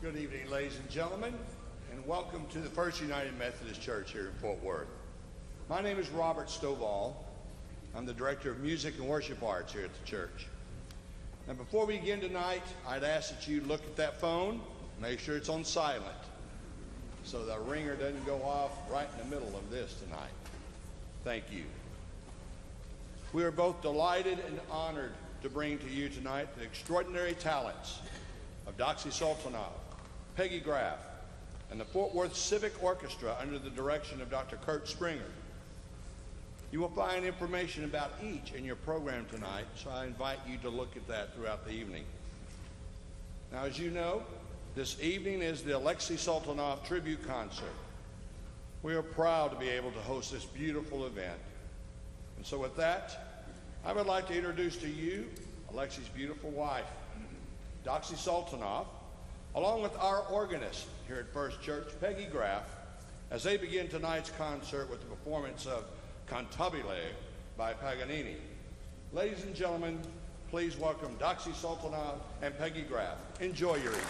Good evening, ladies and gentlemen, and welcome to the First United Methodist Church here in Fort Worth. My name is Robert Stovall. I'm the Director of Music and Worship Arts here at the church. Now, before we begin tonight, I'd ask that you look at that phone, make sure it's on silent, so the ringer doesn't go off right in the middle of this tonight. Thank you. We are both delighted and honored to bring to you tonight the extraordinary talents of Dace Sultanov, Peggy Graff, and the Fort Worth Civic Orchestra under the direction of Dr. Kurt Springer. You will find information about each in your program tonight, so I invite you to look at that throughout the evening. Now, as you know, this evening is the Alexei Sultanov tribute concert. We are proud to be able to host this beautiful event. And so with that, I would like to introduce to you Alexei's beautiful wife, Dace Sultanov, along with our organist here at First Church, Peggy Graff, as they begin tonight's concert with the performance of Cantabile by Paganini. Ladies and gentlemen, please welcome Dace Sultanov and Peggy Graff. Enjoy your evening.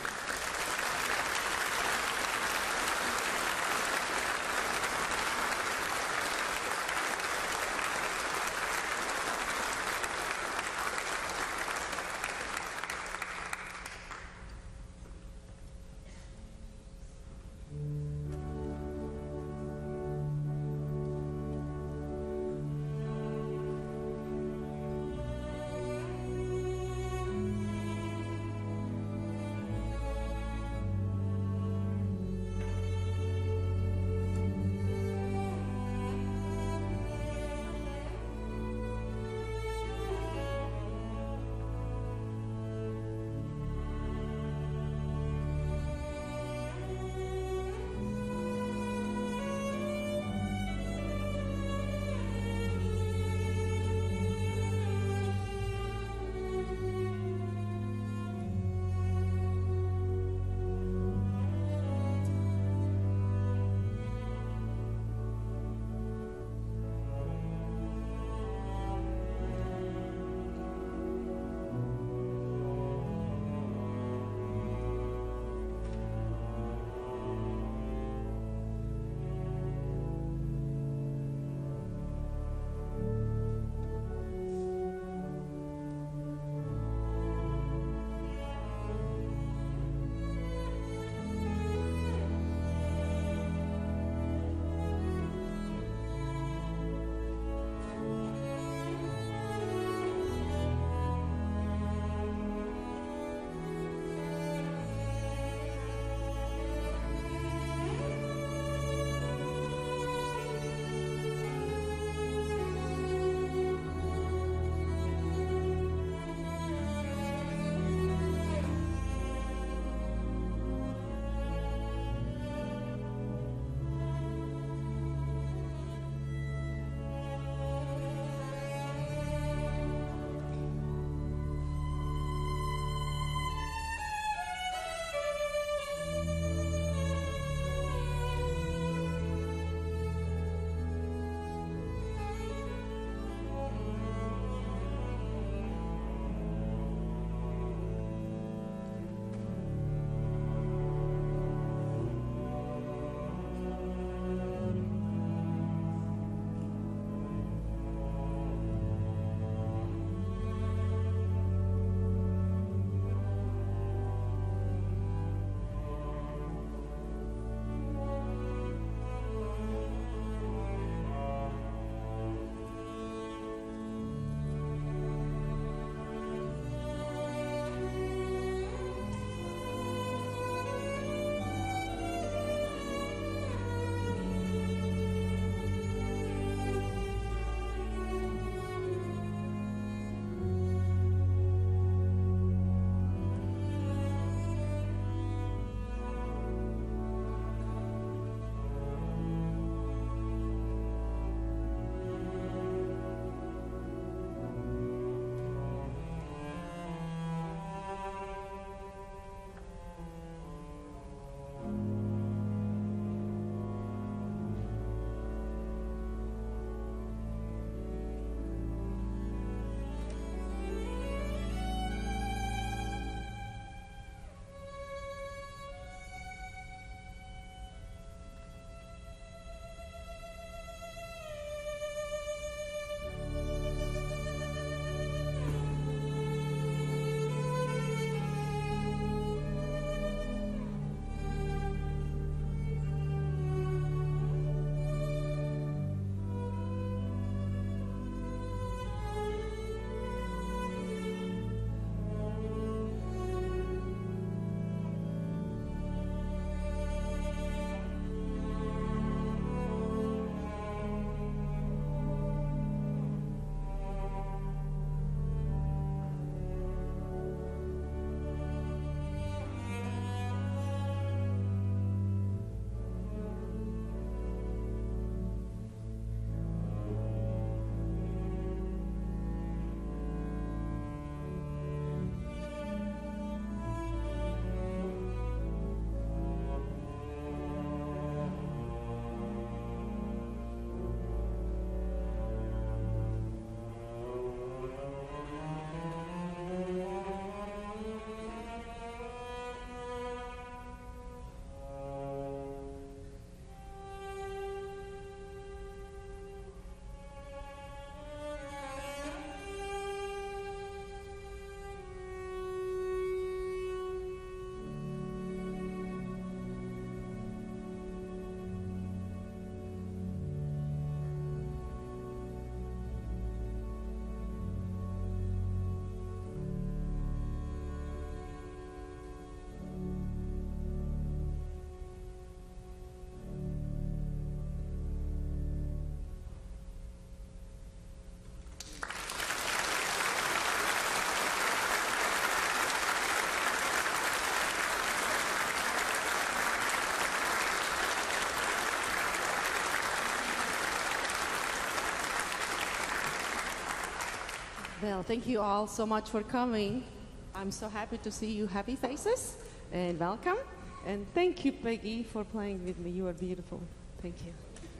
Well, thank you all so much for coming. I'm so happy to see you happy faces, and welcome. And thank you, Peggy, for playing with me. You are beautiful. Thank you.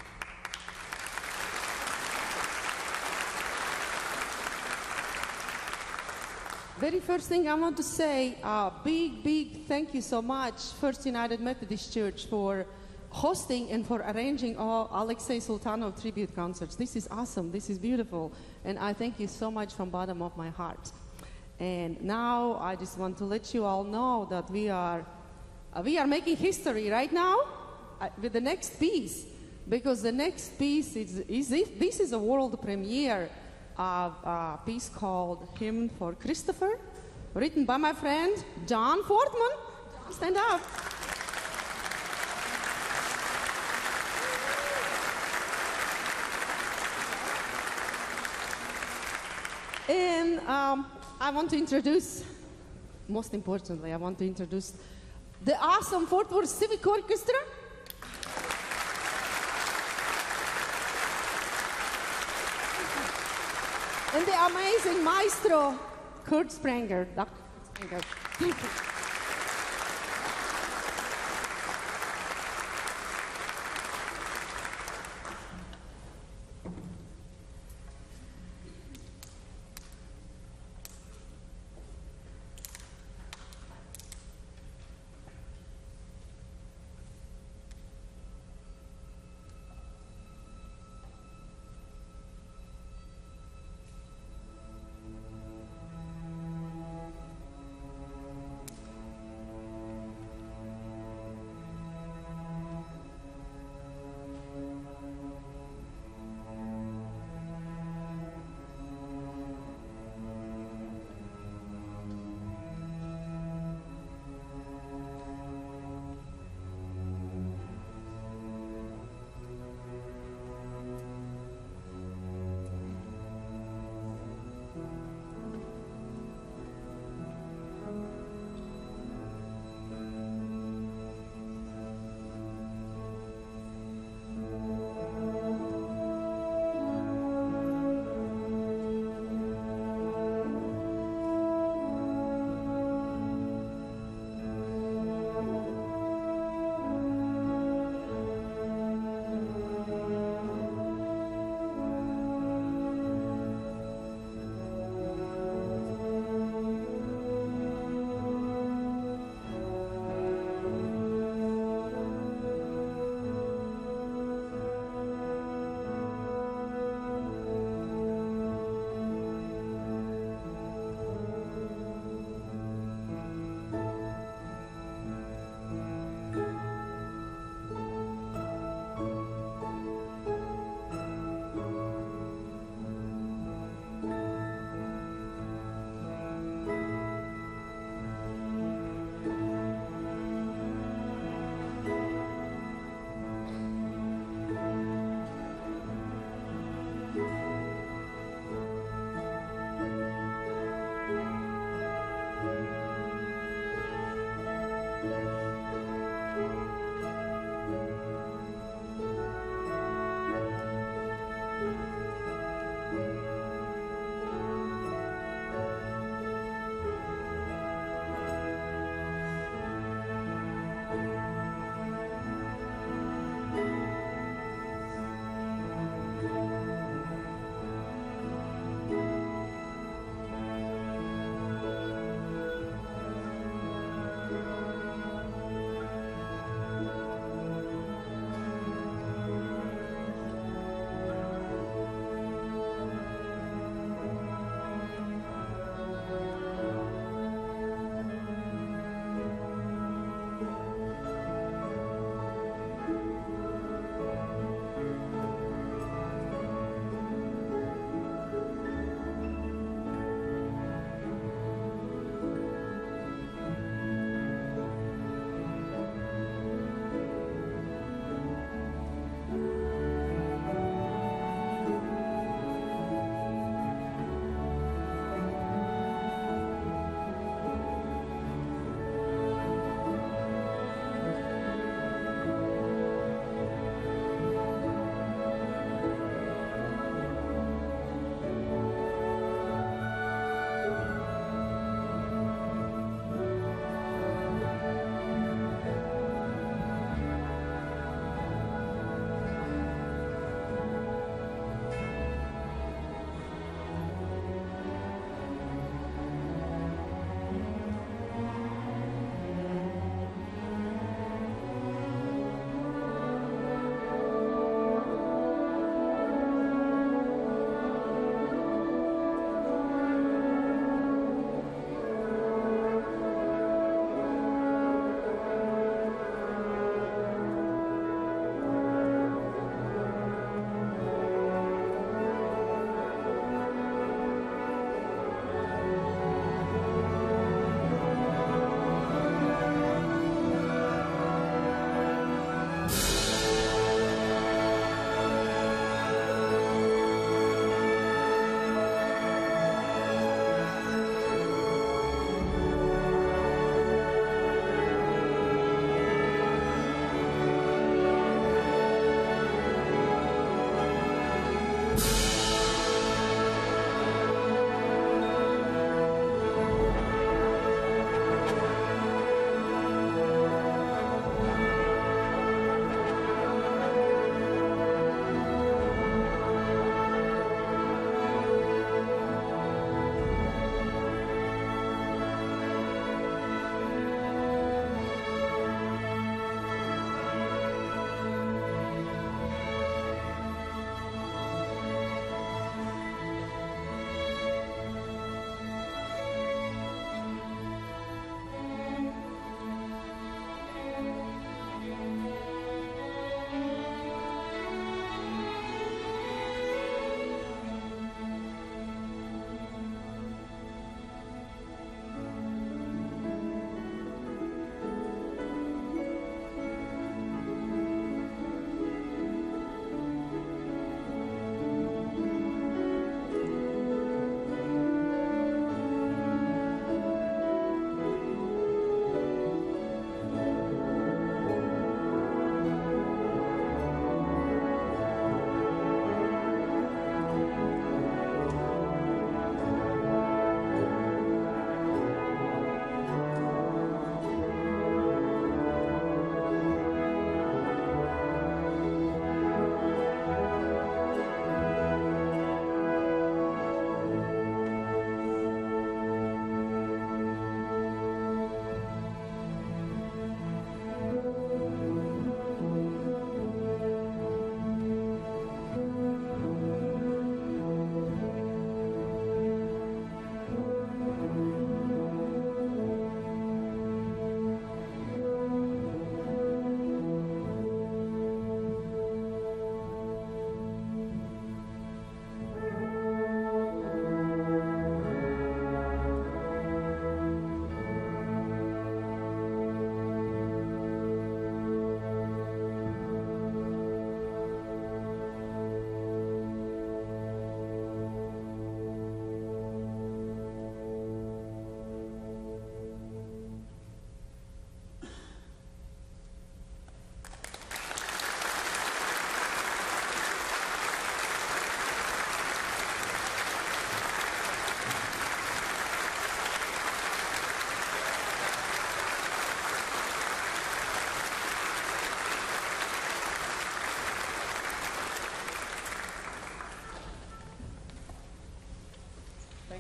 Very first thing I want to say, big thank you so much, First United Methodist Church, for hosting and for arranging all Alexei Sultanov tribute concerts. This is awesome. This is beautiful. And I thank you so much from the bottom of my heart. And now I just want to let you all know that we are making history right now with the next piece, because the next piece this is a world premiere of a piece called Hymn for Christopher, written by my friend Jon Fortman. Stand up. And I want to introduce, most importantly, I want to introduce the awesome Fort Worth Civic Orchestra. And the amazing maestro, Kurt Spranger, Dr. Spranger. Thank you.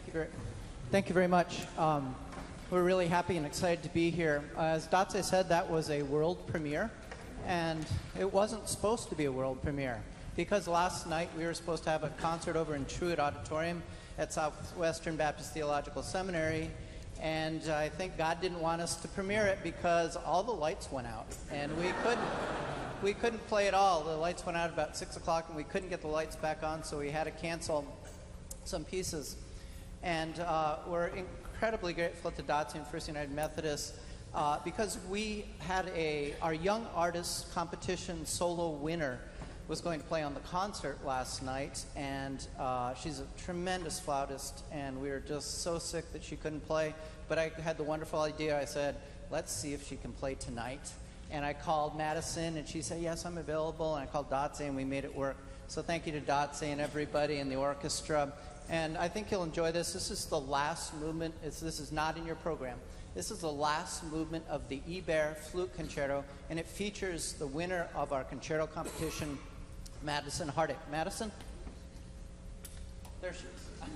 Thank you very much. We're really happy and excited to be here. As Dace said, that was a world premiere, and it wasn't supposed to be a world premiere because last night we were supposed to have a concert over in Truett Auditorium at Southwestern Baptist Theological Seminary, and I think God didn't want us to premiere it because all the lights went out, and we couldn't play at all. The lights went out at about 6 o'clock, and we couldn't get the lights back on, so we had to cancel some pieces. And we're incredibly grateful to Dace and First United Methodist because we had our Young Artist Competition solo winner was going to play on the concert last night, and she's a tremendous flautist, and we were just so sick that she couldn't play. But I had the wonderful idea. I said, let's see if she can play tonight. And I called Madison, and she said, yes, I'm available. And I called Dace, and we made it work. So thank you to Dace and everybody in the orchestra. And I think you'll enjoy this. This is the last movement. This is not in your program. This is the last movement of the Eber Flute Concerto, and it features the winner of our concerto competition, Madison Hardick. Madison? There she is.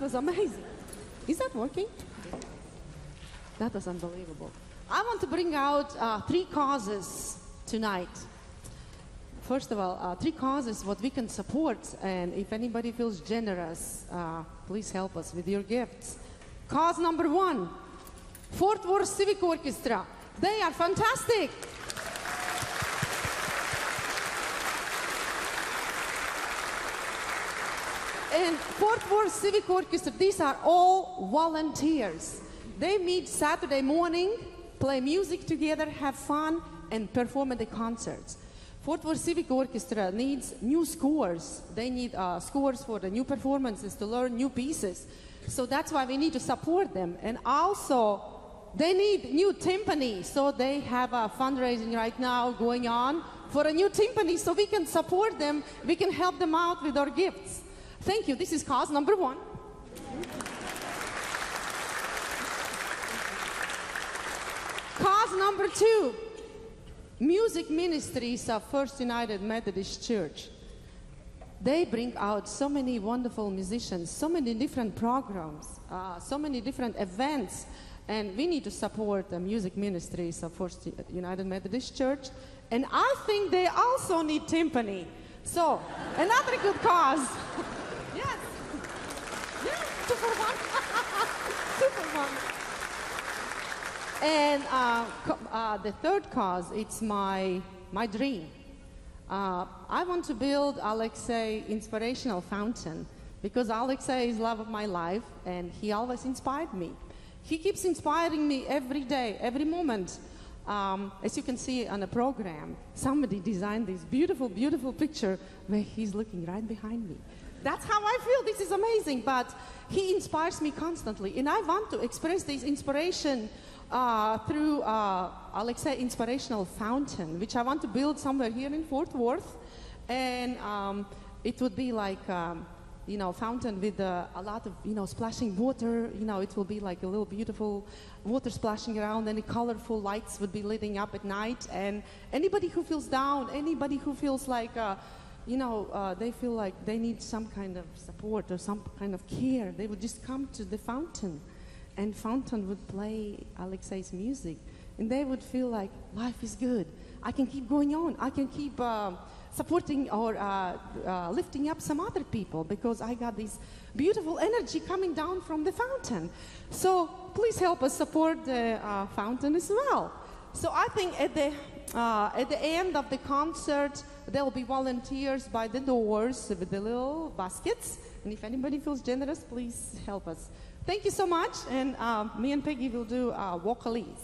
was amazing. Is that working? That was unbelievable. I want to bring out 3 causes tonight. First of all, 3 causes what we can support, and if anybody feels generous, please help us with your gifts. Cause number 1, Fort Worth Civic Orchestra. They are fantastic. And Fort Worth Civic Orchestra, these are all volunteers. They meet Saturday morning, play music together, have fun, and perform at the concerts. Fort Worth Civic Orchestra needs new scores. They need scores for the new performances to learn new pieces. So that's why we need to support them. And also, they need new timpani. So they have a fundraising right now going on for a new timpani so we can support them. We can help them out with our gifts. Thank you. This is cause number 1. Cause number 2, music ministries of First United Methodist Church. They bring out so many wonderful musicians, so many different programs, so many different events, and we need to support the music ministries of First United Methodist Church. And I think they also need timpani. So, another good cause. Yes. Yes, 2 for 1. 2 for 1. And the third cause, it's my dream. I want to build Alexei Inspirational Fountain because Alexei is love of my life and he always inspired me. He keeps inspiring me every day, every moment. As you can see on the program, somebody designed this beautiful, beautiful picture where he's looking right behind me. That's how I feel. This is amazing. But he inspires me constantly. And I want to express this inspiration through Alexei Inspirational Fountain, which I want to build somewhere here in Fort Worth. And it would be like, fountain with a lot of, splashing water. It will be like a little beautiful water splashing around, and the colorful lights would be lighting up at night. And anybody who feels down, anybody who feels like, they feel like they need some kind of support or some kind of care, they would just come to the fountain. And fountain would play Alexei's music. And they would feel like life is good. I can keep going on. I can keep supporting or lifting up some other people because I got this beautiful energy coming down from the fountain. So please help us support the fountain as well. So I think at the end of the concert, there will be volunteers by the doors with the little baskets. And if anybody feels generous, please help us. Thank you so much. And me and Peggy will do vocalese.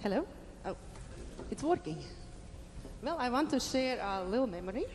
Hello? Oh, it's working. Well, I want to share a little memory.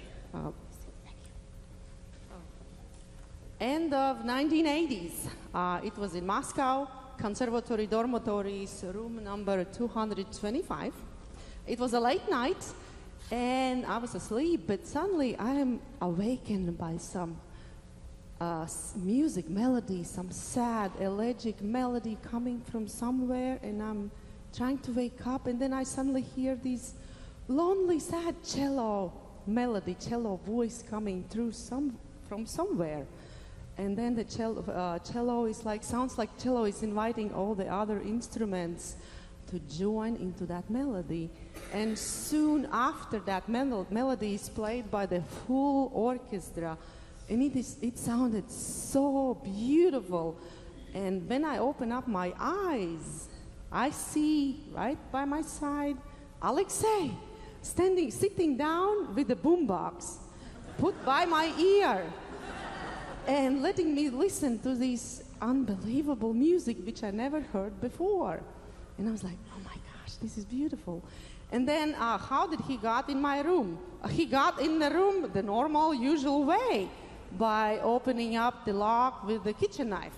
End of 1980s. It was in Moscow, conservatory dormitories, room number 225. It was a late night, and I was asleep, but suddenly I am awakened by some music, melody, some sad, elegic melody coming from somewhere, and I'm trying to wake up, and then I suddenly hear this lonely, sad cello melody, cello voice coming through from somewhere. And then the cello is like, sounds like cello is inviting all the other instruments to join into that melody. And soon after that melody is played by the full orchestra. And it sounded so beautiful. And when I open up my eyes, I see right by my side Alexei sitting down with the boombox put by my ear and letting me listen to this unbelievable music which I never heard before. And I was like, oh my gosh, this is beautiful. And then how did he got in my room? He got in the room the normal, usual way, by opening up the lock with the kitchen knife.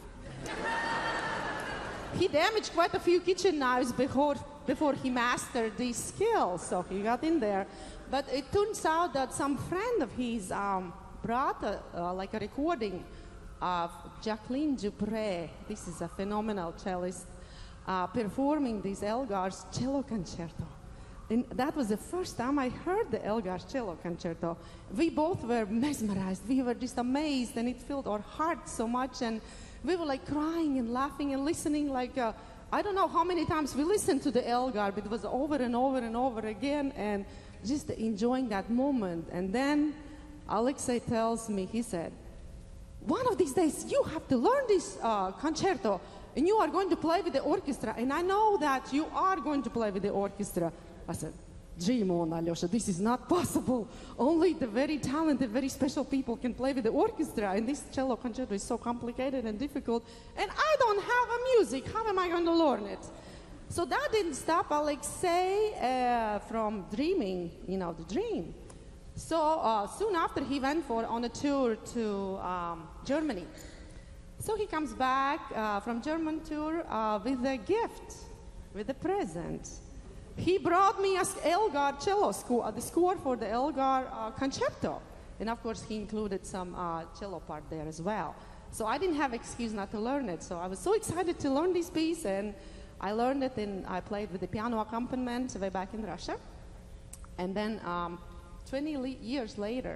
He damaged quite a few kitchen knives before he mastered these skills, so he got in there. But it turns out that some friend of his brought like a recording of Jacqueline Dupre. This is a phenomenal cellist performing this Elgar's cello concerto. And that was the first time I heard the Elgar's cello concerto. We both were mesmerized. We were just amazed, and it filled our hearts so much. And we were like crying and laughing and listening like, I don't know how many times we listened to the Elgar, but it was over and over and over again, and just enjoying that moment. And then Alexei tells me, he said, one of these days you have to learn this concerto, and you are going to play with the orchestra, and I know that you are going to play with the orchestra. I said, dream on, Alyosha, this is not possible. Only the very talented, very special people can play with the orchestra, and this cello concerto is so complicated and difficult, and I don't have a music. How am I going to learn it? So that didn't stop Alexei from dreaming, the dream. So soon after, he went on a tour to Germany. So he comes back from German tour with a gift, with a present. He brought me a Elgar cello score, the score for the Elgar concerto. And of course, he included some cello part there as well. So I didn't have excuse not to learn it. So I was so excited to learn this piece, and I learned it, and I played with the piano accompaniment way back in Russia. And then 20 years later,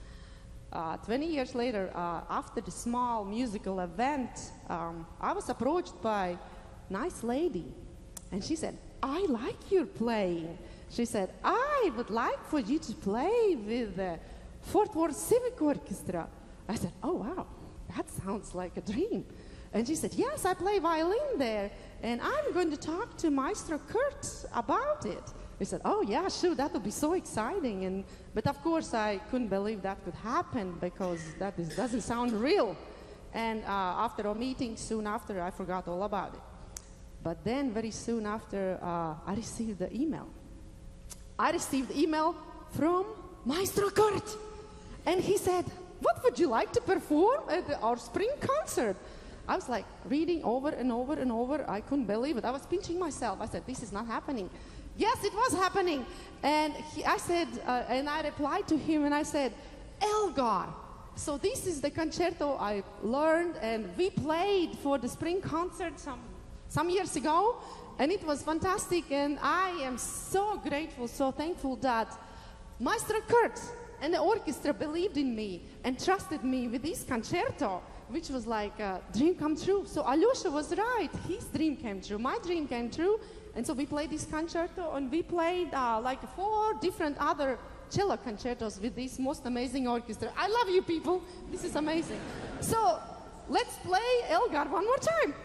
after the small musical event, I was approached by a nice lady, and she said, I like your playing. She said, I would like for you to play with the Fort Worth Civic Orchestra. I said, oh, wow, that sounds like a dream. And she said, yes, I play violin there, and I'm going to talk to Maestro Kurt about it. I said, oh, yeah, sure, that would be so exciting. But of course, I couldn't believe that could happen, because that doesn't sound real. And after a meeting, soon after, I forgot all about it. But then very soon after, I received the email. I received email from Maestro Kurt. And he said, what would you like to perform at our spring concert? I was like reading over and over and over. I couldn't believe it. I was pinching myself. I said, this is not happening. Yes, it was happening. And I replied to him, and I said, Elgar. So this is the concerto I learned, and we played for the spring concert some years ago, and it was fantastic, and I am so grateful, so thankful that Maestro Kurt and the orchestra believed in me and trusted me with this concerto, which was like a dream come true. So Alyosha was right. His dream came true. My dream came true. And so we played this concerto, and we played like 4 different other cello concertos with this most amazing orchestra. I love you people. This is amazing. So let's play Elgar one more time.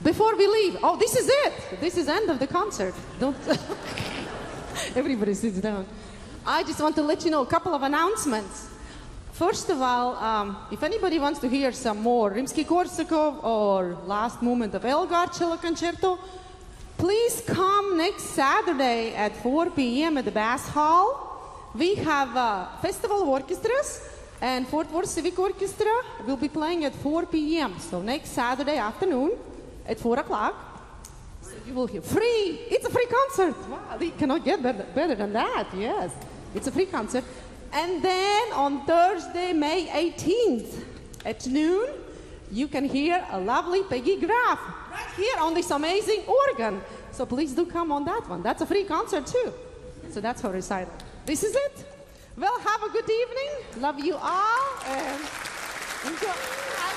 Before we leave, oh, this is it. This is the end of the concert. Don't. Everybody sits down. I just want to let you know a couple of announcements. First of all, if anybody wants to hear some more Rimsky-Korsakov or Last Movement of Elgar cello concerto, please come next Saturday at 4 p.m. at the Bass Hall. We have a Festival of Orchestras, and Fort Worth Civic Orchestra will be playing at 4 p.m. So next Saturday afternoon at 4 o'clock. So you will hear free. It's a free concert. Wow, we cannot get better than that. Yes, it's a free concert. And then on Thursday, May 18th at noon, you can hear a lovely Peggy Graff right here on this amazing organ. So please do come on that one. That's a free concert too. So that's her recital. This is it. Well, have a good evening. Love you all and enjoy.